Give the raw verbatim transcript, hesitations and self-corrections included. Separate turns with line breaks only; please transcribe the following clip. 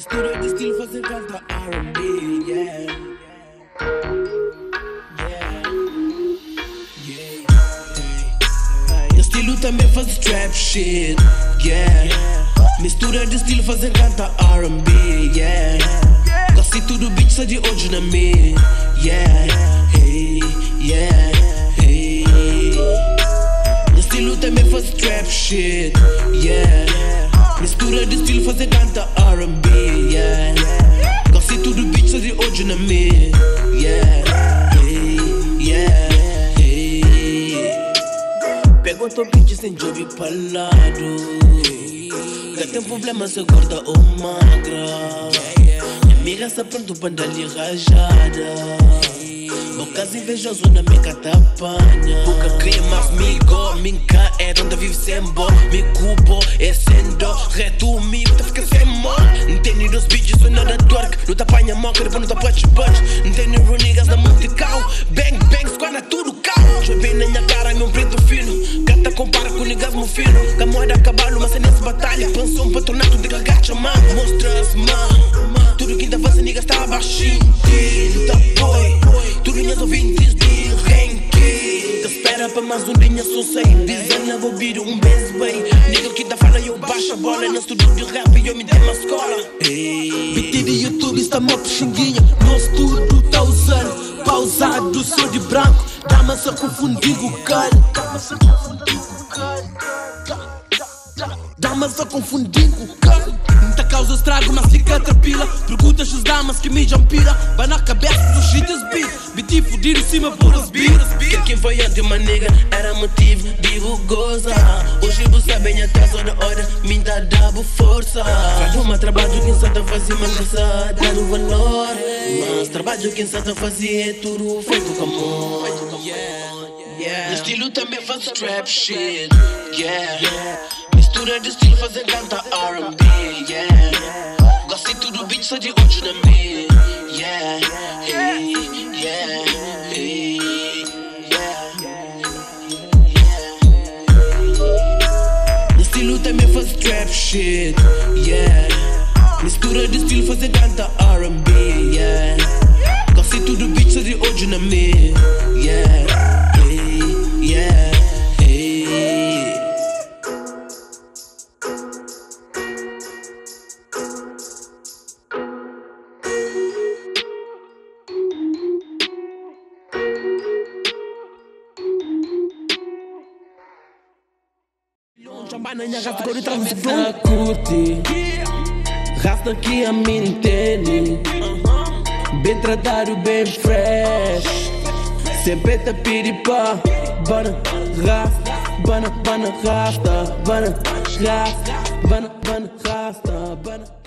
Mistura de estilo fazer canta R and B, yeah. Estilo também faz trap shit, yeah. Mistura de estilo fazer canta R and B, yeah. Quase tudo bitch sai de hoje na me, yeah. Hey, yeah, hey. Estilo também faz trap shit, yeah. Mistura de estilo fazer canta R and B, yeah. Quase tudo bitch sai de hoje na me, yeah. Hey, yeah. Pergunto bitch sem job palado. Que tem problema se gorda ou magra. Amiga se pronto pra dar-lhe rajada. Bocas invejoso na minha catapanha. Boca crema, amigo, minha é onde vive sem bo. Me cubo, é sendo reto, me tá fica sem mo. Não tem nem dos bitches, sou nada twerk. Não te apanha moca, depois não te punch punch. Não tem nem runigas na multical. Bang, bang, squana tudo cal. Chove na minha cara, meu preto fino. Gata compara com niggas mo fino. Que a moeda a cavalo, mas é nessa batalha. Pensou um patronato de cagacha, man. Mostra-se, man. Tudo que tá fazendo, niggas tá baixinho. Tá boy. Tudo minhas ouvintes de ranking. Te espera pra mais um dia, só sei. Dizendo vou vir um beijo bem. Nigga que tá fala, eu baixo a bola. No estúdio de rap eu me dei uma escola. Beat de YouTube está mó pixinguinha. No estúdio tá usando pausado, sou de branco. Dá-me a confundir o cara. Damas a confundir com o cara. Muita causa estrago, mas fica trapila. Perguntas os damas que me pira. Vai na cabeça dos cheaters beat. Biti fudido em cima por os beats. Quem foi antes uma nega era motivo, digo goza. Hoje você bem atrás da hora, me dá dabo força. Faz uma trabalho quem sabe fazer, mas não sabe dar o valor. Mas trabalho quem sabe fazer é tudo feito com amor. No estilo também faz trap shit, yeah. Mistura de estilo fazer canta R and B, yeah. Gosto tudo bitch sai de hoje na me, yeah. Hey, yeah, hey, yeah. No estilo também faz trap shit, yeah. Mistura de estilo fazer canta R and B, yeah. Gosto tudo bitch sai de hoje na me, yeah. Hey, yeah, hey. Rasta curte, rasta que a mim entende. Bem tratado, bem fresh. Sempre te piripa. Bana, rasta, bana, bana, rasta. Bana, rasta, bana, bana, rasta. Bana.